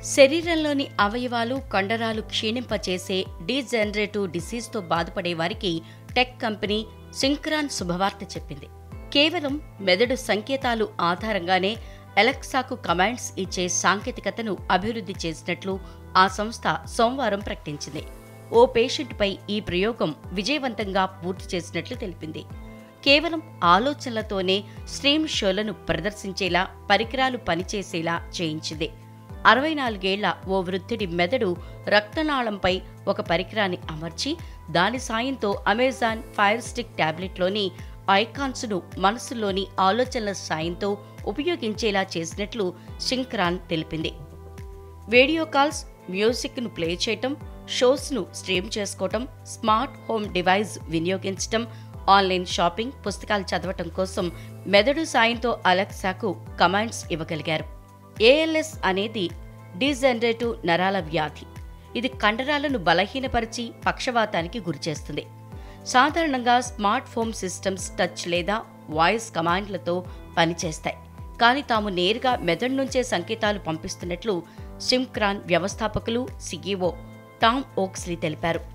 శరీరంలోని అవయవాలు, కండరాలు క్షీణింపచేసే డీజనరేటివ్ డిసీజ్తో బాధపడే వారికి టెక్ కంపెనీ సింక్రాన్ శుభవార్త చెప్పింది. కేవలం మెదడు సంకేతాలు ఆధారంగానే అలెక్సాకు కమాండ్స్ ఇచ్చే సాంకేతికతను అభివృద్ధి చేసినట్లు ఆ సంస్థ సోమవారం ప్రకటించింది. ఓ పేషెంట్పై ఈ ప్రయోగం విజయవంతంగా పూర్తి చేసినట్లు తెలిపింది. కేవలం ఆలోచనలతోనే స్ట్రీమ్ షోలను ప్రదర్శించేలా పరికరాలు పనిచేసేలా చేయించింది. 64 ఏళ్ల ఓ వృద్ధుడి మెదడు రక్తనాళంపై ఒక పరికరాన్ని అమర్చి దాని సాయంతో అమెజాన్ ఫైర్ స్టిక్ టాబ్లెట్లోని ఐకాన్స్ను మనసులోని ఆలోచనల సాయంతో ఉపయోగించేలా చేసినట్లు సింక్రాన్ తెలిపింది. వీడియో కాల్స్, మ్యూజిక్ను ప్లే చేయటం, షోస్ను స్ట్రీమ్ చేసుకోవటం, స్మార్ట్ హోమ్ డివైస్ వినియోగించటం, ఆన్లైన్ షాపింగ్, పుస్తకాలు చదవటం కోసం మెదడు సాయంతో అలెక్సాకు కమాండ్స్ ఇవ్వగలిగారు. ఏఎల్ఎస్ అనేది డీజనరేటివ్ నరాల వ్యాధి. ఇది కండరాలను బలహీనపరిచి పక్షవాతానికి గురిచేస్తుంది. సాధారణంగా స్మార్ట్ హోమ్ సిస్టమ్స్ టచ్ లేదా వాయిస్ కమాండ్లతో పనిచేస్తాయి, కానీ తాము నేరుగా మెదడు నుంచే సంకేతాలు పంపిస్తున్నట్లు సింక్రాన్ వ్యవస్థాపకులు, సీఈఓ టామ్ ఓక్స్లీ తెలిపారు.